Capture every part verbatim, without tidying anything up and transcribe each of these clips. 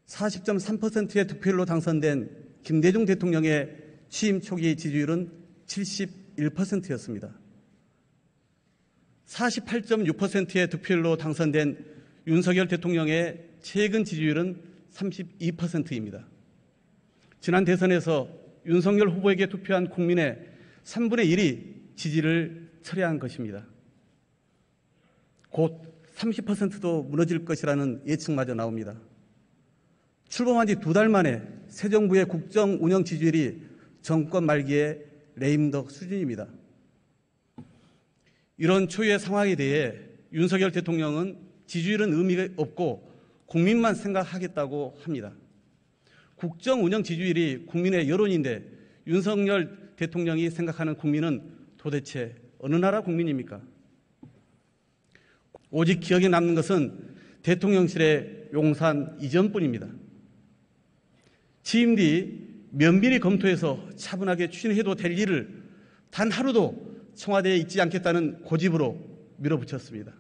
사십 점 삼 퍼센트의 득표율로 당선된 김대중 대통령의 취임 초기 지지율은 칠십일 퍼센트였습니다. 사십팔 점 육 퍼센트의 득표율로 당선된 윤석열 대통령의 최근 지지율은 삼십이 퍼센트입니다. 지난 대선에서 윤석열 후보에게 투표한 국민의 삼분의 일이 지지를 철회한 것입니다. 곧 삼십 퍼센트도 무너질 것이라는 예측마저 나옵니다. 출범한 지 두 달 만에 새 정부의 국정 운영 지지율이 정권 말기의 레임덕 수준입니다. 이런 초유의 상황에 대해 윤석열 대통령은 지지율은 의미가 없고 국민만 생각하겠다고 합니다. 국정 운영 지지율이 국민의 여론인데 윤석열 대통령이 생각하는 국민은 도대체 어느 나라 국민입니까? 오직 기억에 남는 것은 대통령실의 용산 이전뿐입니다. 취임 뒤 면밀히 검토해서 차분하게 추진해도 될 일을 단 하루도 청와대에 있지 않겠다는 고집으로 밀어붙였습니다.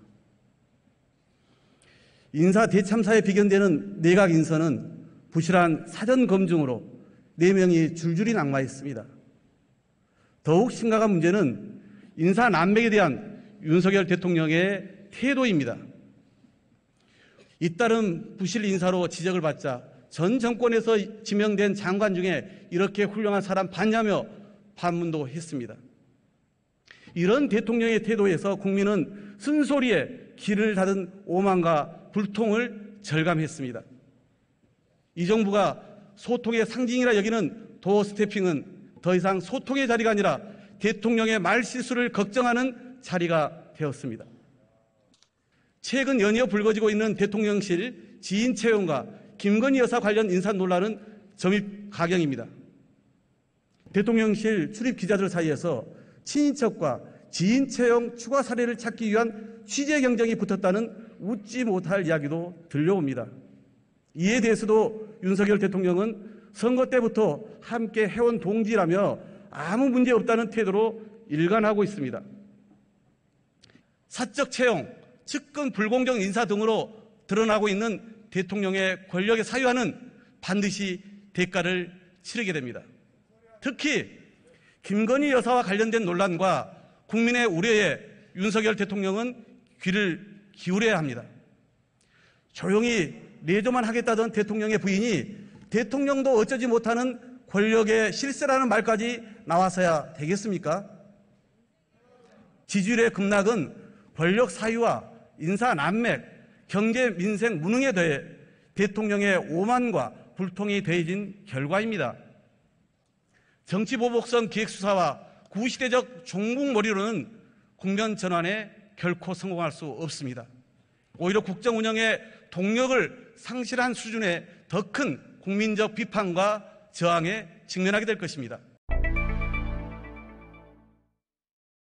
인사 대참사에 비견되는 내각 인선은 부실한 사전 검증으로 네 명이 줄줄이 낙마했습니다. 더욱 심각한 문제는 인사 난맥에 대한 윤석열 대통령의 태도입니다. 잇따른 부실 인사로 지적을 받자 전 정권에서 지명된 장관 중에 이렇게 훌륭한 사람 봤냐며 반문도 했습니다. 이런 대통령의 태도에서 국민은 쓴소리에 귀를 닫은 오만과 불통을 절감했습니다. 이 정부가 소통의 상징이라 여기는 도어 스태핑은 더 이상 소통의 자리가 아니라 대통령의 말실수를 걱정하는 자리가 되었습니다. 최근 연이어 불거지고 있는 대통령실 지인 채용과 김건희 여사 관련 인사 논란은 점입 가경입니다. 대통령실 출입 기자들 사이에서 친인척과 지인 채용 추가 사례를 찾기 위한 취재 경쟁이 붙었다는 웃지 못할 이야기도 들려옵니다. 이에 대해서도 윤석열 대통령은 선거 때부터 함께 해온 동지라며 아무 문제 없다는 태도로 일관하고 있습니다. 사적 채용, 측근 불공정 인사 등으로 드러나고 있는 대통령의 권력의 사유화는 반드시 대가를 치르게 됩니다. 특히 김건희 여사와 관련된 논란과 국민의 우려에 윤석열 대통령은 귀를 기울여야 합니다. 조용히 내조만 하겠다던 대통령의 부인이 대통령도 어쩌지 못하는 권력의 실세라는 말까지 나와서야 되겠습니까? 지지율의 급락은 권력 사유와 인사 난맥, 경제 민생 무능에 더해 대통령의 오만과 불통이 더해진 결과입니다. 정치보복성 기획수사와 구시대적 종북몰이로는 국면 전환에 결코 성공할 수 없습니다. 오히려 국정 운영의 동력을 상실한 수준의 더 큰 국민적 비판과 저항에 직면하게 될 것입니다.